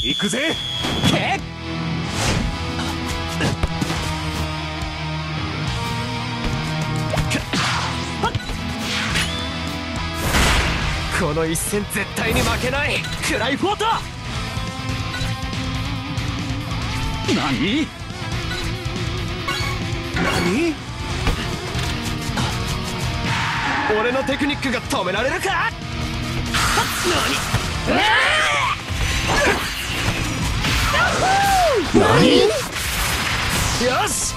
行くぜ。 けっこの一戦絶対に負けない。クライフォート。何俺のテクニックが止められるか。何よし。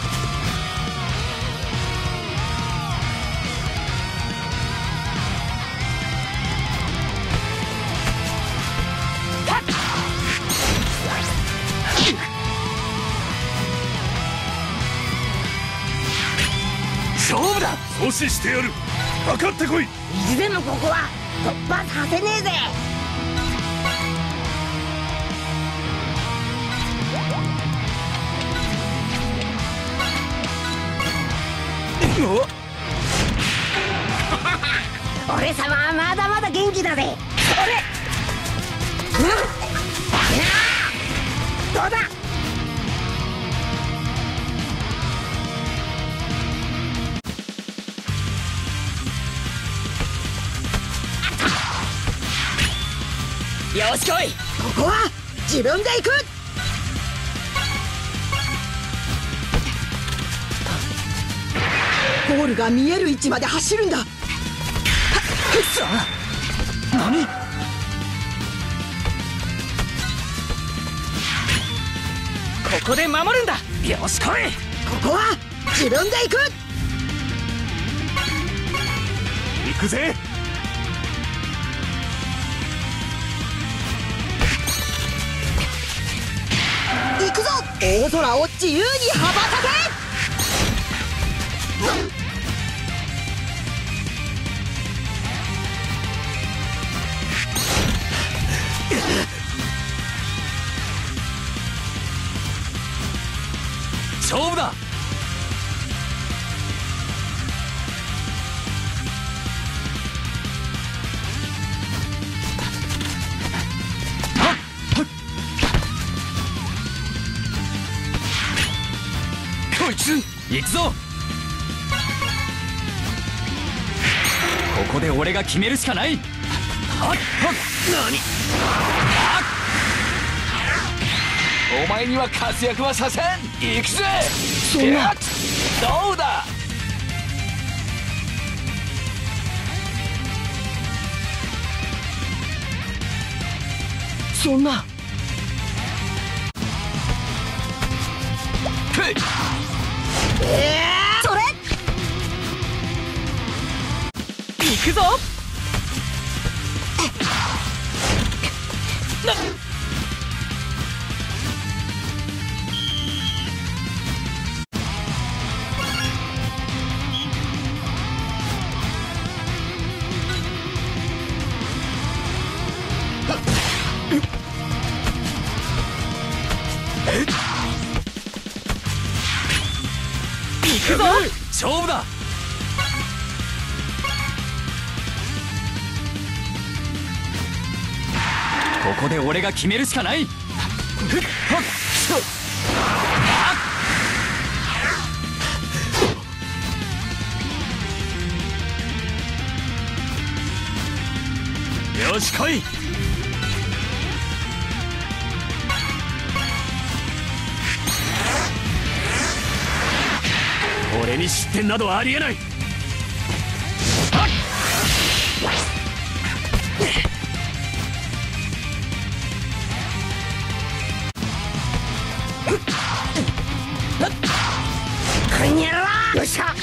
勝負だ。 阻止してやる。かかってこい。 意地でもここは突破させねえぜ。俺様はまだまだ元気だぜ。それどうだ。 よし来い。 ここは自分で行く。ゴールが見える位置まで走るんだ。 何。ここで守るんだ。よし来い。 ここは自分で行く。 行くぜ。 行くぞ。大空を自由に羽ばたけ。 勝負だ。こいつ行くぞ。ここで俺が決めるしかない。はっはっ。何。お前には活躍はさせん。行くぜ。 そんな。 どうだ。 そんな。 ふい。 それ。 行くぞ。行くぞ。勝負だ。ここで俺が決めるしかない。よし来い。俺に失点などありえない。 よっしゃ。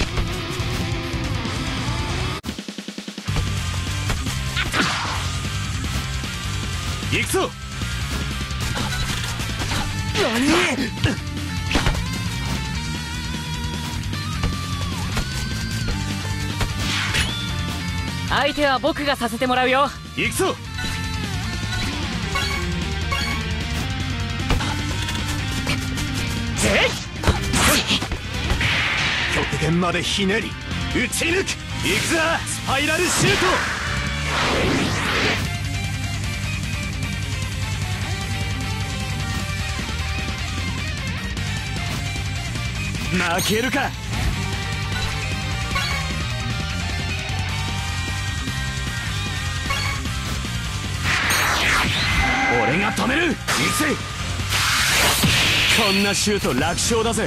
行くぞ。 相手は僕がさせてもらうよ。 行くぞ。極限までひねり打ち抜く。行くぞ。スパイラルシュート。 負けるか。俺が止める。行くぜ。こんなシュート楽勝だぜ。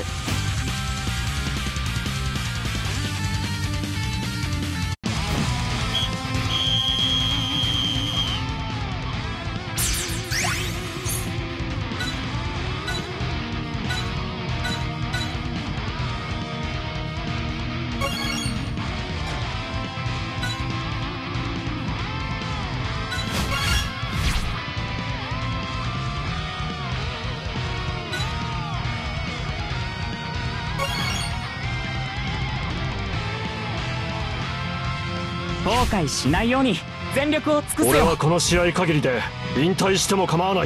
後悔しないように全力を尽くすよ。 俺はこの試合限りで引退しても構わない。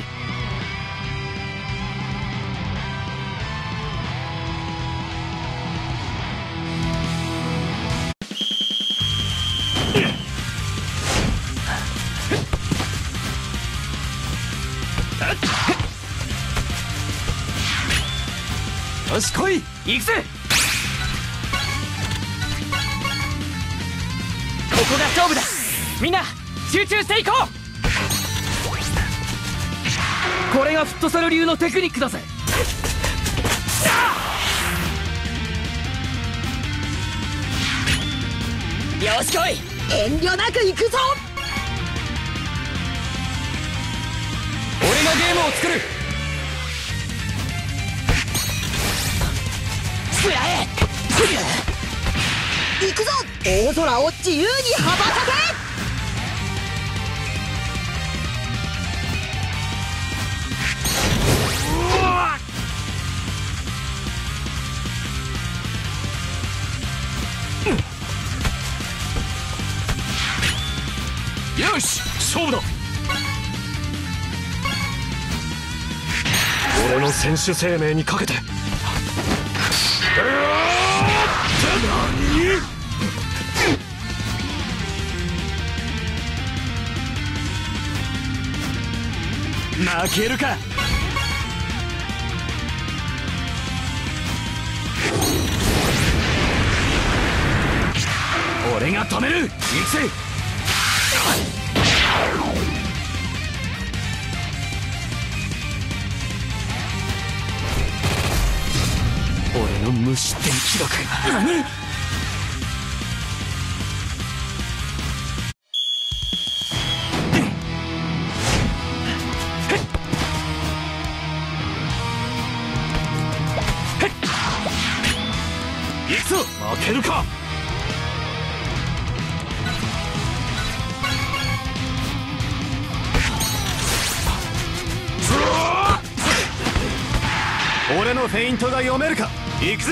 よし来い。 行くぜ。ここが勝負だ。みんな集中していこう。これがフットサル流のテクニックだぜ。よし来い。 遠慮なく行くぞ。 俺がゲームを作る。食らえ。 行くぞ。大空を自由に羽ばたけ。よし勝負だ。 俺の選手生命にかけて。 負けるか。俺が止める。行くぜ。俺の無失点記録。何？行くぞ。負けるか。俺のフェイントが読めるか。行くぞ。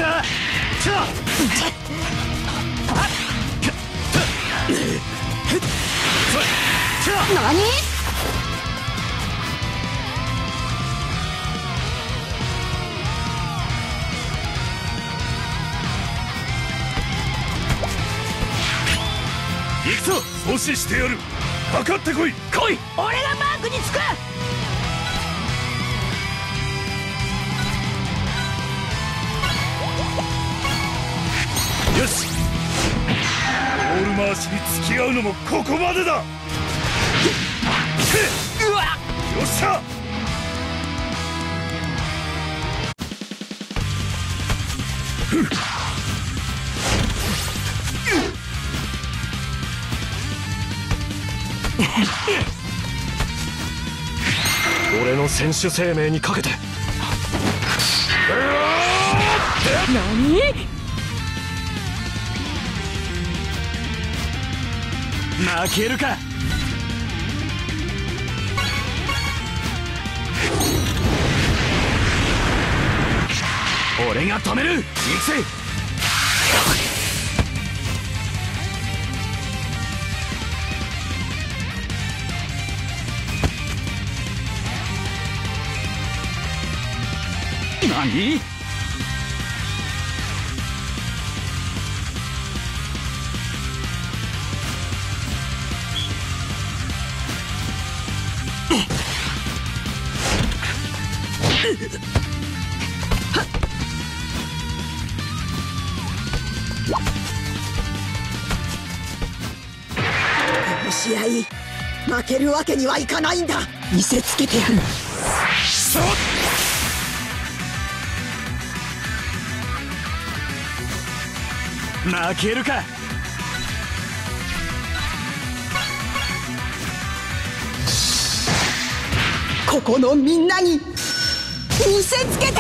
何？ 行くぞ。阻止してやる。かかってこい。来い。 俺がマークにつく。 よし。ボール回しに付き合うのもここまでだ。 うわっ。 よっしゃ。 俺の選手生命にかけて。 何？ 負けるか。俺が止める。行くぜ。 何？ 試合負けるわけにはいかないんだ。見せつけてやる。 負けるか。 ここのみんなに見せつけてやる。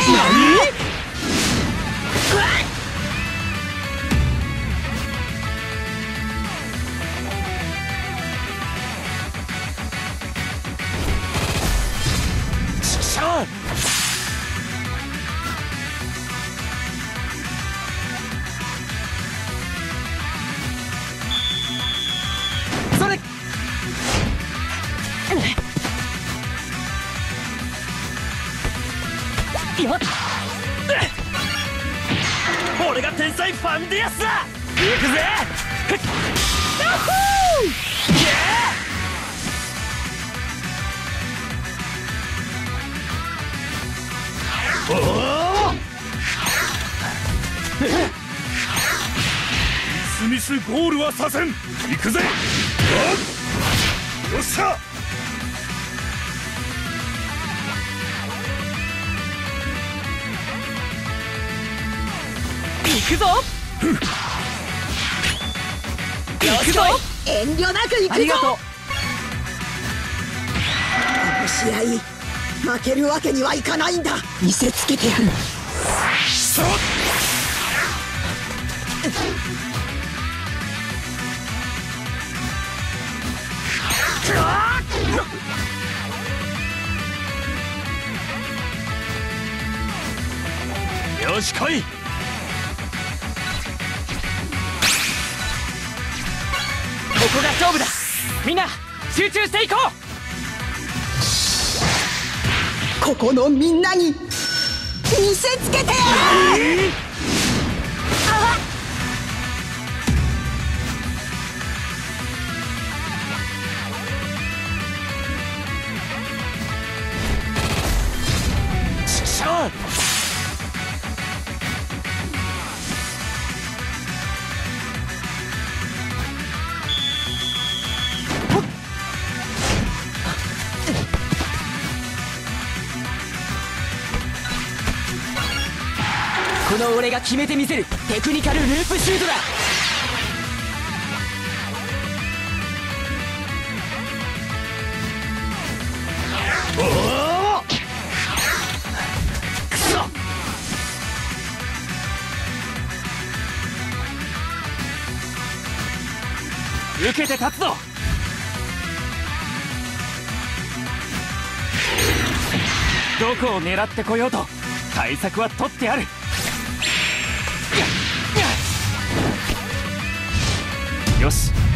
それよっ、俺が天才ファンディアスだ。行くぜ。ヤッホー。おお、 スミスゴールはさせん。行くぜ。よっしゃ。 行くぞ。行くぞ。 遠慮なく行くぞ。 ありがとう。 この試合負けるわけにはいかないんだ。見せつけてやる。 よし来い。ここが勝負だ。みんな集中していこう。 ここのみんなに見せつけてやる。 しゃこの俺が決めてみせるテクニカルループシュートだ。おお、くそ。受けて立つぞ。どこを狙ってこようと対策は取ってある。よし、